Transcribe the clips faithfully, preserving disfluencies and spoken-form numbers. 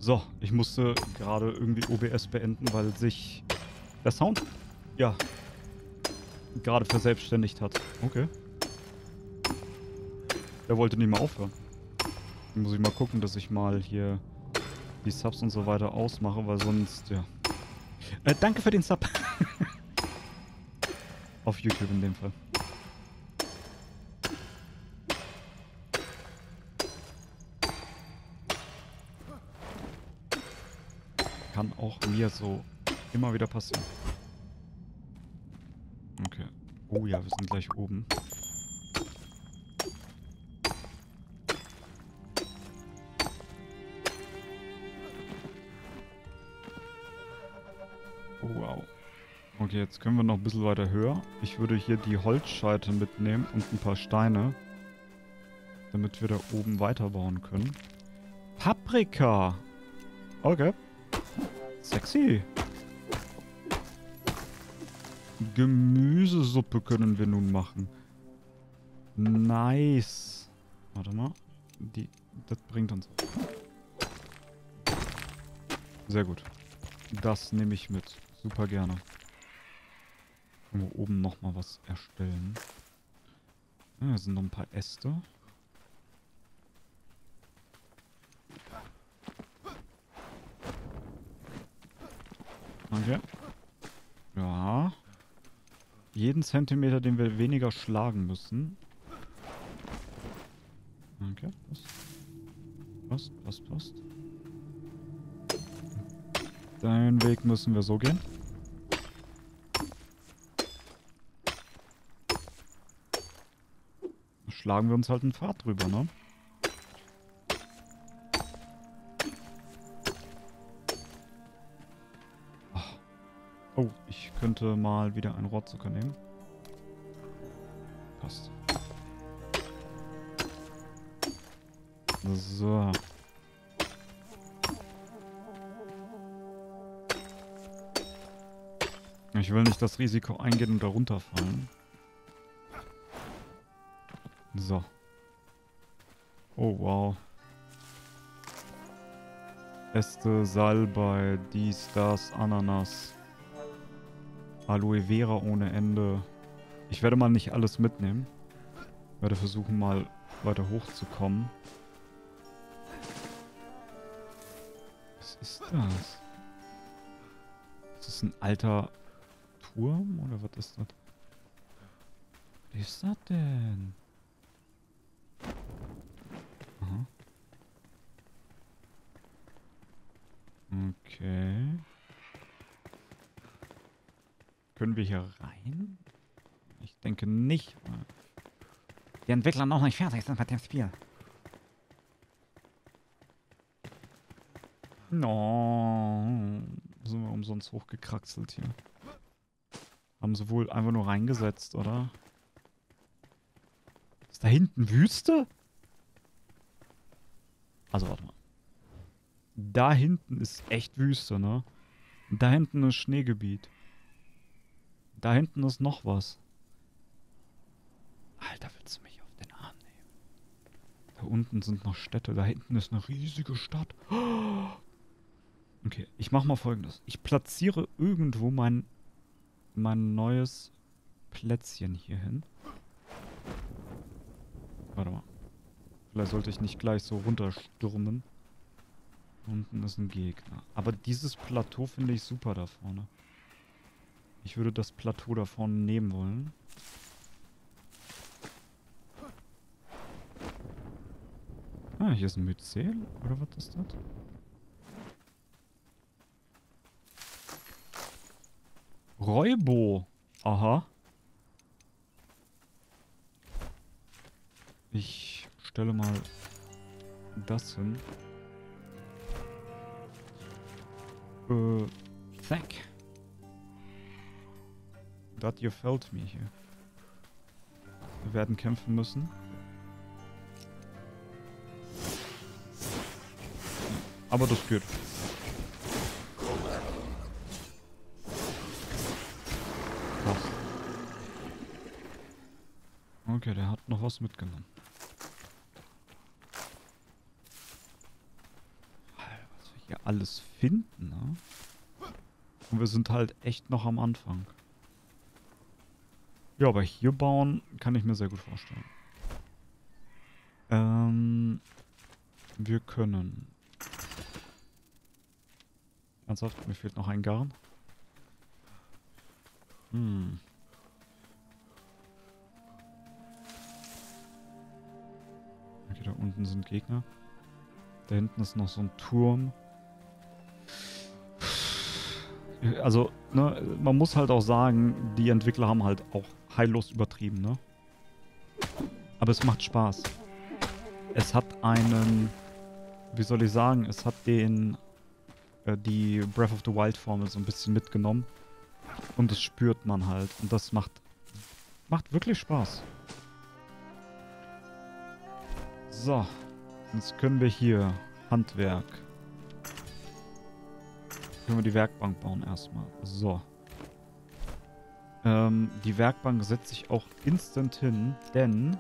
So, ich musste gerade irgendwie O B S beenden, weil sich der Sound, ja, gerade verselbstständigt hat. Okay. Der wollte nicht mehr aufhören. Dann muss ich mal gucken, dass ich mal hier die Subs und so weiter ausmache, weil sonst, ja. Äh, danke für den Sub. Auf YouTube in dem Fall. Kann auch mir so immer wieder passieren. Okay. Oh ja, wir sind gleich oben. Oh, wow. Okay, jetzt können wir noch ein bisschen weiter höher. Ich würde hier die Holzscheite mitnehmen und ein paar Steine, damit wir da oben weiterbauen können. Paprika! Okay. Sexy. Gemüsesuppe können wir nun machen. Nice. Warte mal. Die, das bringt uns. Sehr gut. Das nehme ich mit. Super gerne. Können wir oben nochmal was erstellen. Ja, hier sind noch ein paar Äste. Okay. Ja. Jeden Zentimeter, den wir weniger schlagen müssen. Okay, passt. Passt, passt, passt. Deinen Weg müssen wir so gehen. Da schlagen wir uns halt einen Pfad drüber, ne? Ach. Oh, ich könnte mal wieder einen Rohrzucker nehmen. Passt. So. Ich will nicht das Risiko eingehen und da runterfallen. So. Oh, wow. Äste, Salbei, dies, das, Ananas. Aloe Vera ohne Ende. Ich werde mal nicht alles mitnehmen. Ich werde versuchen, mal weiter hochzukommen. Was ist das? Ist das ein alter Turm? Oder was ist das? Was ist das denn? Aha. Okay. Können wir hier rein? Ich denke nicht. Die Entwickler noch nicht fertig sind mit dem Spiel. No. Sind wir umsonst hochgekraxelt hier. Haben sie wohl einfach nur reingesetzt, oder? Ist da hinten Wüste? Also, warte mal. Da hinten ist echt Wüste, ne? Und da hinten ist Schneegebiet. Da hinten ist noch was. Alter, willst du mich auf den Arm nehmen? Da unten sind noch Städte. Da hinten ist eine riesige Stadt. Okay, ich mach mal Folgendes. Ich platziere irgendwo mein, mein neues Plätzchen hier hin. Warte mal. Vielleicht sollte ich nicht gleich so runterstürmen. Unten ist ein Gegner. Aber dieses Plateau finde ich super da vorne. Ich würde das Plateau da vorne nehmen wollen. Ah, hier ist ein Myzel. Oder was ist das? Räubo. Aha. Ich stelle mal das hin. Äh, thank. That gefällt mir hier. Wir werden kämpfen müssen. Aber das geht. Passt. Okay, der hat noch was mitgenommen. hier alles finden, ne? Und wir sind halt echt noch am Anfang. Ja, aber hier bauen kann ich mir sehr gut vorstellen. Ähm, wir können... Ernsthaft, mir fehlt noch ein Garn. Hm. Okay, da unten sind Gegner. Da hinten ist noch so ein Turm. Also, ne, man muss halt auch sagen, die Entwickler haben halt auch heillos übertrieben, ne? Aber es macht Spaß. Es hat einen, wie soll ich sagen, es hat den, äh, die Breath of the Wild Formel so ein bisschen mitgenommen. Und das spürt man halt. Und das macht, macht wirklich Spaß. So. Jetzt können wir hier Handwerk. Können wir die Werkbank bauen erstmal. So. Ähm, die Werkbank setze ich auch instant hin, denn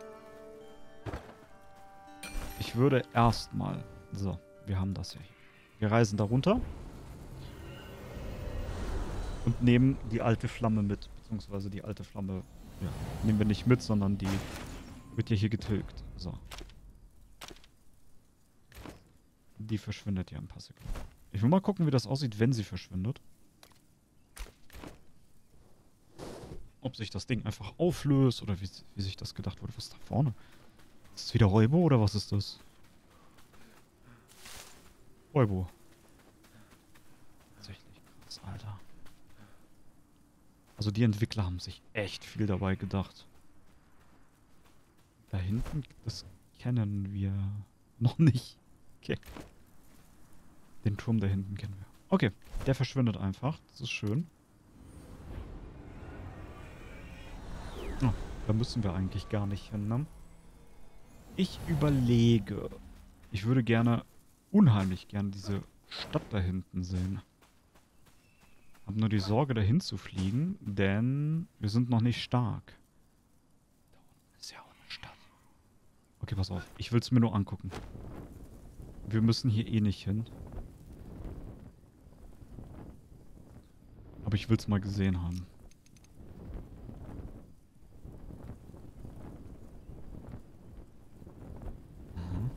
ich würde erstmal... So, wir haben das ja hier. Wir reisen da runter und nehmen die alte Flamme mit. Beziehungsweise die alte Flamme, ja, nehmen wir nicht mit, sondern die wird ja hier getilgt. So. Die verschwindet ja ein paar Sekunden. Ich will mal gucken, wie das aussieht, wenn sie verschwindet. Ob sich das Ding einfach auflöst oder wie, wie sich das gedacht wurde. Was ist da vorne? Ist das wieder Räubo oder was ist das? Räubo. Tatsächlich krass, Alter. Also die Entwickler haben sich echt viel dabei gedacht. Da hinten, das kennen wir noch nicht. Okay. Den Turm da hinten kennen wir. Okay, der verschwindet einfach. Das ist schön. Oh, da müssen wir eigentlich gar nicht hin, ne? Ich überlege. Ich würde gerne, unheimlich gerne diese Stadt da hinten sehen. Hab nur die Sorge, dahin zu fliegen, denn wir sind noch nicht stark. Da unten ist ja auch eine Stadt. Okay, pass auf. Ich will es mir nur angucken. Wir müssen hier eh nicht hin. Aber ich will es mal gesehen haben. Mhm.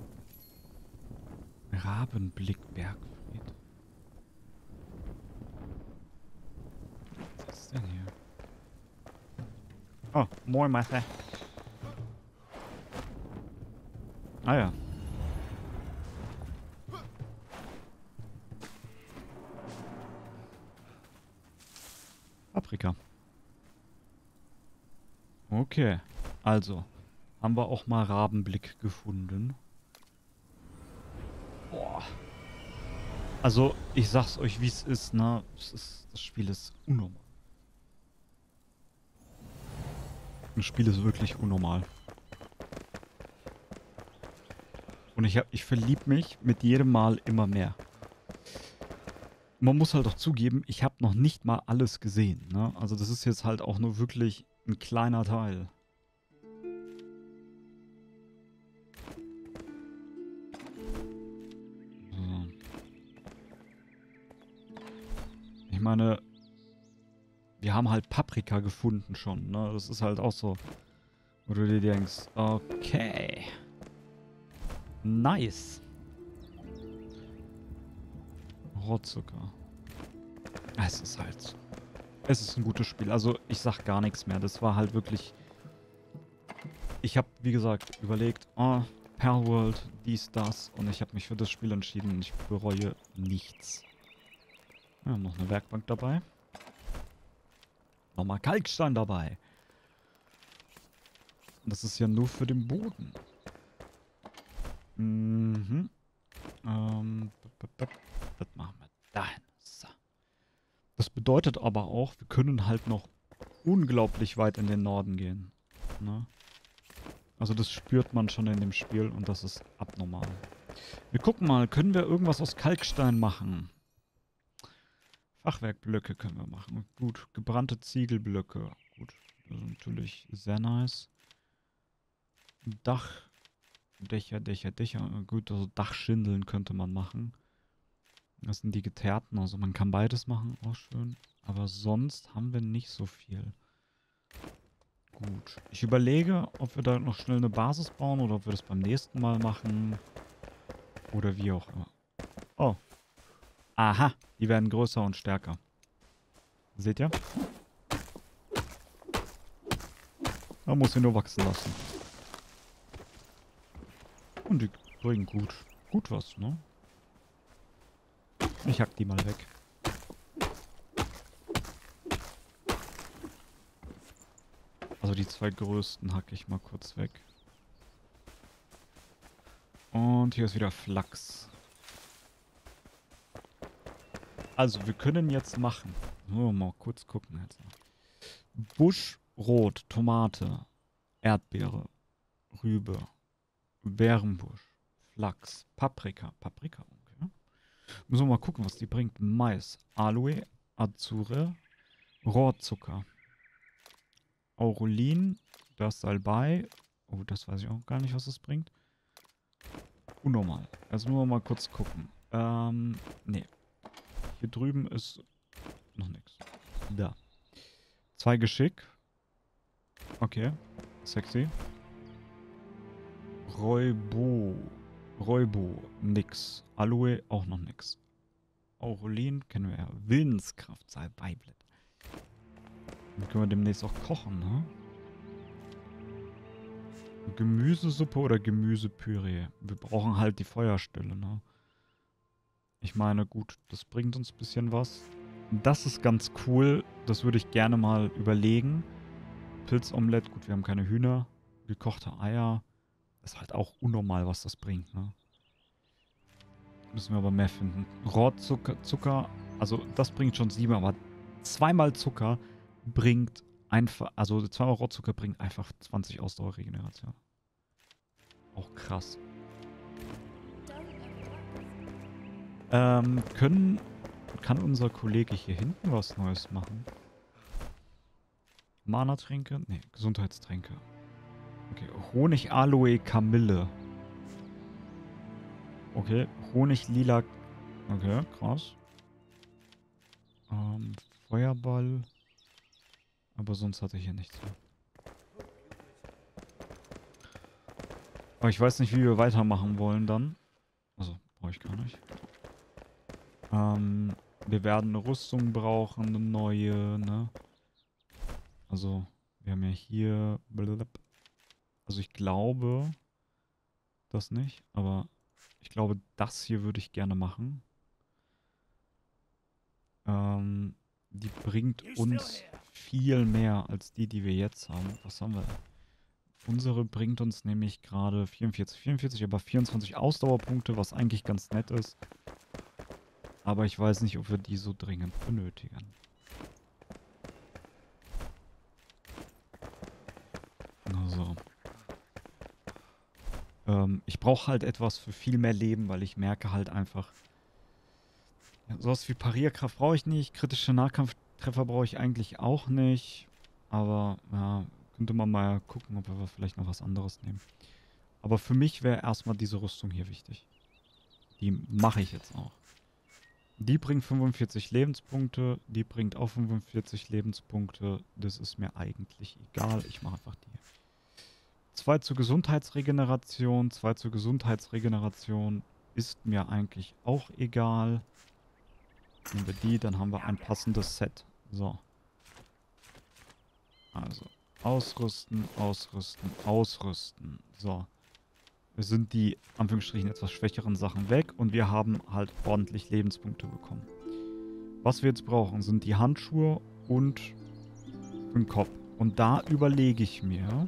Rabenblick Bergfried. Was ist denn hier? Oh, moin, Mathe. Ah ja. Paprika. Okay. Also, haben wir auch mal Rabenblick gefunden. Boah. Also, ich sag's euch, wie es ist, ne? Es ist, das Spiel ist unnormal. Das Spiel ist wirklich unnormal. Und ich, hab, ich verlieb mich mit jedem Mal immer mehr. Man muss halt auch zugeben, ich habe noch nicht mal alles gesehen, ne? Also das ist jetzt halt auch nur wirklich ein kleiner Teil. So. Ich meine, wir haben halt Paprika gefunden schon, ne? Das ist halt auch so, wo du dir denkst, okay. Nice. Rohrzucker. Es ist halt... Es ist ein gutes Spiel. Also, ich sag gar nichts mehr. Das war halt wirklich... Ich habe, wie gesagt, überlegt, oh, Palworld, dies, das. Und ich habe mich für das Spiel entschieden und ich bereue nichts. Wir haben noch eine Werkbank dabei. Nochmal Kalkstein dabei. Und das ist ja nur für den Boden. Mhm. Ähm, das machen wir dahin. So. Das bedeutet aber auch, wir können halt noch unglaublich weit in den Norden gehen. Ne? Also das spürt man schon in dem Spiel und das ist abnormal. Wir gucken mal, können wir irgendwas aus Kalkstein machen? Fachwerkblöcke können wir machen. Gut, gebrannte Ziegelblöcke. Gut, das ist natürlich sehr nice. Dach, Dächer, Dächer, Dächer. Gut, also Dachschindeln könnte man machen. Das sind die geteerten. Also man kann beides machen, auch schön. Aber sonst haben wir nicht so viel. Gut. Ich überlege, ob wir da noch schnell eine Basis bauen oder ob wir das beim nächsten Mal machen. Oder wie auch immer. Oh. Aha. Die werden größer und stärker. Seht ihr? Man muss sie nur wachsen lassen. Und die bringen gut, gut was, ne? Ich hack die mal weg. Also die zwei größten hacke ich mal kurz weg. Und hier ist wieder Flachs. Also wir können jetzt machen. Oh, mal kurz gucken jetzt. Busch, Rot, Tomate, Erdbeere, Rübe, Bärenbusch, Flachs, Paprika. Paprika, okay. Müssen wir mal gucken, was die bringt. Mais, Aloe, Azure, Rohrzucker, Aurulin, das Salbei. Oh, das weiß ich auch gar nicht, was das bringt. Unnormal. Also müssen wir mal kurz gucken. Ähm, nee. Hier drüben ist noch nichts. Da. Zwei Geschick. Okay. Sexy. Räubo. Räubo. Nix. Aloe auch noch nix. Aurelin kennen wir ja. Willenskraft. Salbeiblätter. Dann können wir demnächst auch kochen, ne? Gemüsesuppe oder Gemüsepüree. Wir brauchen halt die Feuerstelle, ne? Ich meine, gut, das bringt uns ein bisschen was. Das ist ganz cool. Das würde ich gerne mal überlegen. Pilzomelett. Gut, wir haben keine Hühner. Gekochte Eier. Ist halt auch unnormal, was das bringt, ne? Müssen wir aber mehr finden. Rohrzucker, Zucker, also das bringt schon sieben, aber zweimal Zucker bringt einfach, also zweimal Rohrzucker bringt einfach zwanzig Ausdauerregeneration. Auch krass. Ähm, können, kann unser Kollege hier hinten was Neues machen? Mana-Tränke? Ne, Gesundheitstränke. Okay, Honig, Aloe, Kamille. Okay, Honig, Lila. Okay, krass. Ähm, Feuerball. Aber sonst hatte ich hier nichts mehr. Aber ich weiß nicht, wie wir weitermachen wollen dann. Also, brauche ich gar nicht. Ähm, wir werden eine Rüstung brauchen, eine neue, ne? Also, wir haben ja hier... Also ich glaube... Das nicht, aber... Ich glaube, das hier würde ich gerne machen. Ähm, die bringt uns viel mehr als die, die wir jetzt haben. Was haben wir? Unsere bringt uns nämlich gerade vierundvierzig, vierundvierzig, aber vierundzwanzig Ausdauerpunkte, was eigentlich ganz nett ist. Aber ich weiß nicht, ob wir die so dringend benötigen. Also. Ähm, ich brauche halt etwas für viel mehr Leben, weil ich merke halt einfach... Ja, sowas wie Parierkraft brauche ich nicht. Kritische Nahkampftreffer brauche ich eigentlich auch nicht. Aber, ja, könnte man mal gucken, ob wir vielleicht noch was anderes nehmen. Aber für mich wäre erstmal diese Rüstung hier wichtig. Die mache ich jetzt auch. Die bringt fünfundvierzig Lebenspunkte. Die bringt auch fünfundvierzig Lebenspunkte. Das ist mir eigentlich egal. Ich mache einfach die. Zwei zur Gesundheitsregeneration. Zwei zur Gesundheitsregeneration ist mir eigentlich auch egal. Nehmen wir die, dann haben wir ein passendes Set. So. Also, ausrüsten, ausrüsten, ausrüsten. So. Wir sind die, Anführungsstrichen, etwas schwächeren Sachen weg und wir haben halt ordentlich Lebenspunkte bekommen. Was wir jetzt brauchen, sind die Handschuhe und den Kopf. Und da überlege ich mir,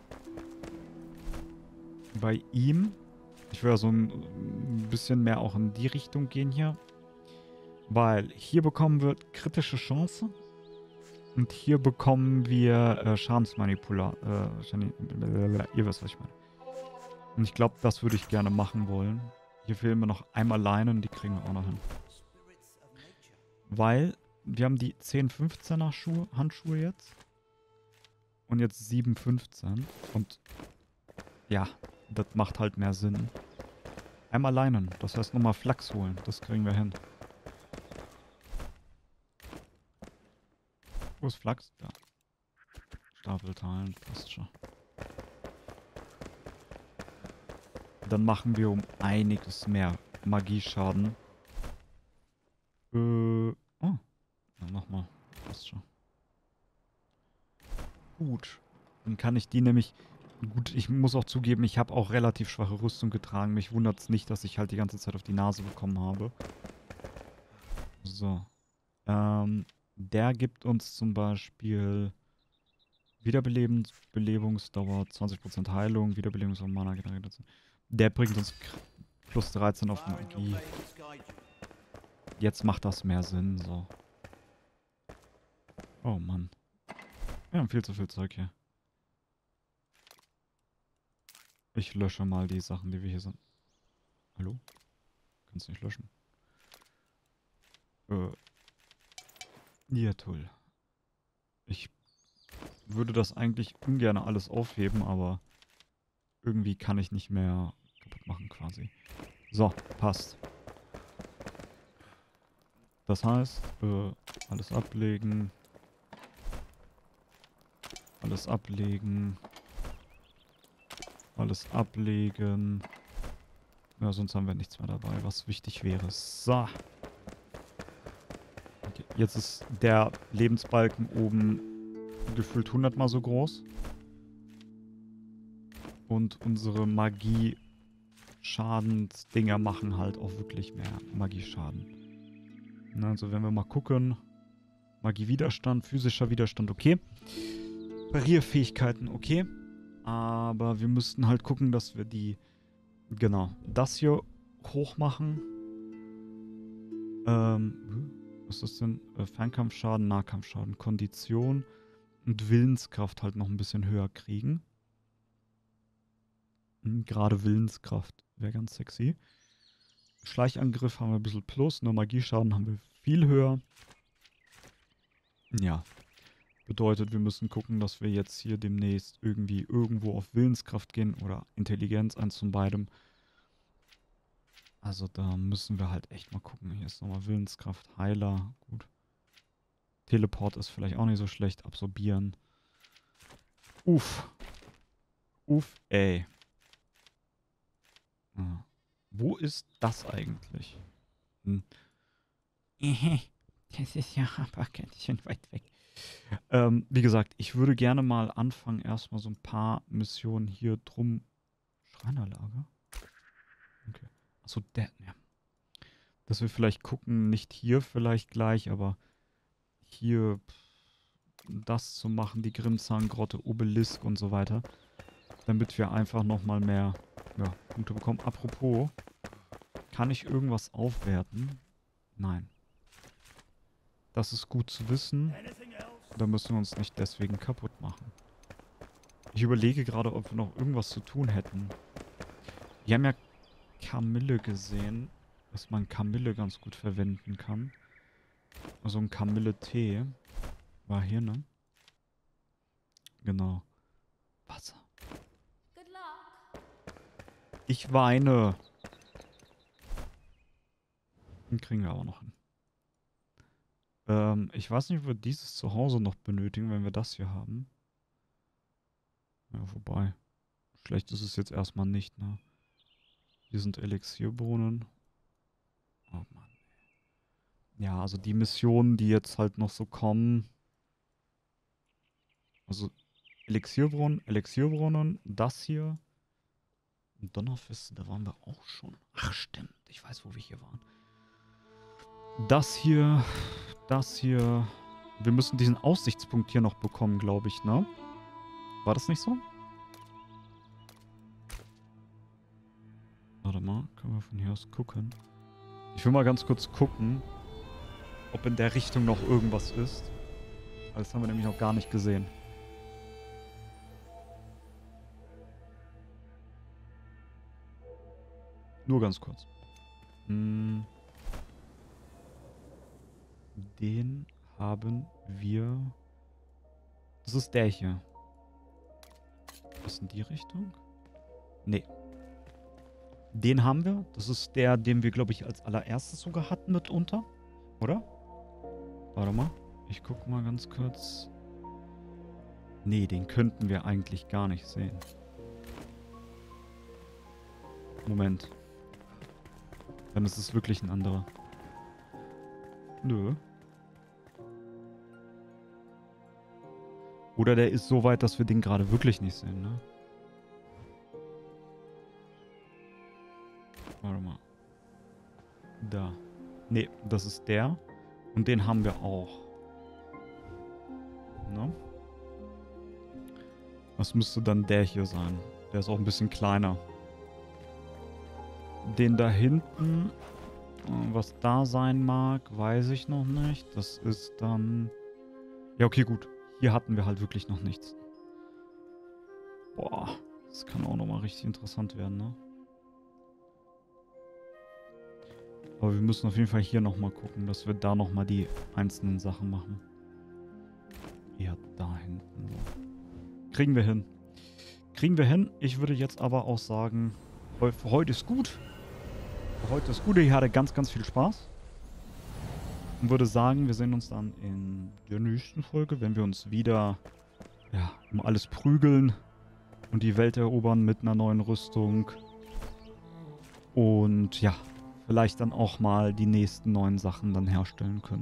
bei ihm, ich will ja so ein bisschen mehr auch in die Richtung gehen hier, weil hier bekommen wir kritische Chance und hier bekommen wir äh, Schadensmanipula. Äh, ihr wisst, was ich meine. Und ich glaube, das würde ich gerne machen wollen. Hier fehlen mir noch einmal Leinen, die kriegen wir auch noch hin. Weil wir haben die zehn fünfzehner Schuhe, Handschuhe jetzt. Und jetzt sieben fünfzehn. Und ja, das macht halt mehr Sinn. Einmal Leinen, das heißt nochmal Flachs holen. Das kriegen wir hin. Wo ist Flachs? Da. Stapelteilen, passt schon. Dann machen wir um einiges mehr Magieschaden. Äh, oh. Ja, nochmal. Passt schon. Gut. Dann kann ich die nämlich... Gut, ich muss auch zugeben, ich habe auch relativ schwache Rüstung getragen. Mich wundert es nicht, dass ich halt die ganze Zeit auf die Nase bekommen habe. So. Ähm, der gibt uns zum Beispiel Wiederbelebens Belebungsdauer, zwanzig Prozent Heilung, Wiederbelebungs- und Mana generiert. Der bringt uns plus dreizehn auf Magie. Jetzt macht das mehr Sinn, so. Oh Mann. Wir haben viel zu viel Zeug hier. Ich lösche mal die Sachen, die wir hier sind. Hallo? Kannst du nicht löschen? Äh. Ja, toll. Ich würde das eigentlich ungern alles aufheben, aber irgendwie kann ich nicht mehr kaputt machen quasi. So, passt. Das heißt, äh, alles ablegen. Alles ablegen. Alles ablegen. Ja, sonst haben wir nichts mehr dabei, was wichtig wäre. So. Okay, jetzt ist der Lebensbalken oben gefühlt hundertmal so groß. Und unsere Magie-Schadensdinger machen halt auch wirklich mehr Magieschaden. Na, also wenn wir mal gucken. Magie-Widerstand, physischer Widerstand, okay. Parierfähigkeiten, okay. Aber wir müssten halt gucken, dass wir die... Genau, das hier hoch machen. Ähm, was ist denn? Äh, Fernkampfschaden, Nahkampfschaden, Kondition und Willenskraft halt noch ein bisschen höher kriegen. Hm, gerade Willenskraft wäre ganz sexy. Schleichangriff haben wir ein bisschen plus, nur Magieschaden haben wir viel höher. Ja. Bedeutet, wir müssen gucken, dass wir jetzt hier demnächst irgendwie irgendwo auf Willenskraft gehen oder Intelligenz, eins von beidem. Also da müssen wir halt echt mal gucken. Hier ist nochmal Willenskraft, Heiler, gut. Teleport ist vielleicht auch nicht so schlecht, absorbieren. Uff. Uff, ey. Ah. Wo ist das eigentlich? Hm. Das ist ja aber ganz schön weit weg. Ähm, wie gesagt, ich würde gerne mal anfangen, erstmal so ein paar Missionen hier drum. Schreinerlager? Okay. Achso, der, ja. Dass wir vielleicht gucken, nicht hier vielleicht gleich, aber hier das zu machen, die Grimmzahngrotte, Obelisk und so weiter. Damit wir einfach nochmal mehr ja, Punkte bekommen. Apropos, kann ich irgendwas aufwerten? Nein. Das ist gut zu wissen. Da müssen wir uns nicht deswegen kaputt machen. Ich überlege gerade, ob wir noch irgendwas zu tun hätten. Wir haben ja Kamille gesehen, dass man Kamille ganz gut verwenden kann. Also ein Kamille-Tee. War hier, ne? Genau. Wasser. Ich weine. Den kriegen wir auch noch hin. Ähm, ich weiß nicht, ob wir dieses zu Hause noch benötigen, wenn wir das hier haben. Ja, wobei. Schlecht ist es jetzt erstmal nicht, ne? Hier sind Elixierbohnen. Oh Mann. Ja, also die Missionen, die jetzt halt noch so kommen. Also Elixierbrunnen, Elixierbrunnen, das hier. Und Donnerfeste, da waren wir auch schon. Ach stimmt, ich weiß, wo wir hier waren. Das hier, das hier. Wir müssen diesen Aussichtspunkt hier noch bekommen, glaube ich, ne? War das nicht so? Warte mal, können wir von hier aus gucken? Ich will mal ganz kurz gucken, ob in der Richtung noch irgendwas ist. Das haben wir nämlich noch gar nicht gesehen. Nur ganz kurz. Hm. Den haben wir... Das ist der hier. Was in die Richtung? Nee. Den haben wir. Das ist der, den wir, glaube ich, als allererstes sogar hatten mitunter. Oder? Warte mal. Ich guck mal ganz kurz. Nee, den könnten wir eigentlich gar nicht sehen. Moment. Dann ist es wirklich ein anderer. Nö. Oder der ist so weit, dass wir den gerade wirklich nicht sehen, ne? Warte mal. Da. Nee, das ist der. Und den haben wir auch. Ne? Das müsste dann der hier sein. Der ist auch ein bisschen kleiner. Den da hinten, was da sein mag, weiß ich noch nicht. Das ist dann... Ja, okay, gut. Hier hatten wir halt wirklich noch nichts. Boah, das kann auch nochmal richtig interessant werden, ne? Aber wir müssen auf jeden Fall hier nochmal gucken, dass wir da nochmal die einzelnen Sachen machen. Ja, da hinten. So. Kriegen wir hin. Kriegen wir hin. Ich würde jetzt aber auch sagen, für heute ist gut. Für heute ist gut. Ich hatte ganz, ganz viel Spaß. Und würde sagen, wir sehen uns dann in der nächsten Folge, wenn wir uns wieder ja, um alles prügeln und die Welt erobern mit einer neuen Rüstung. Und ja, vielleicht dann auch mal die nächsten neuen Sachen dann herstellen können.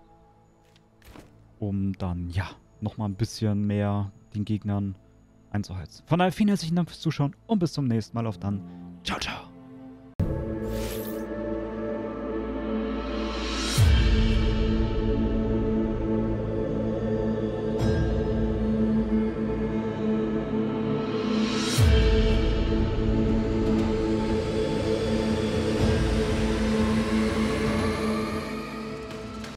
Um dann, ja, nochmal ein bisschen mehr den Gegnern einzuheizen. Von daher vielen herzlichen Dank fürs Zuschauen und bis zum nächsten Mal. Auf dann. Ciao, ciao.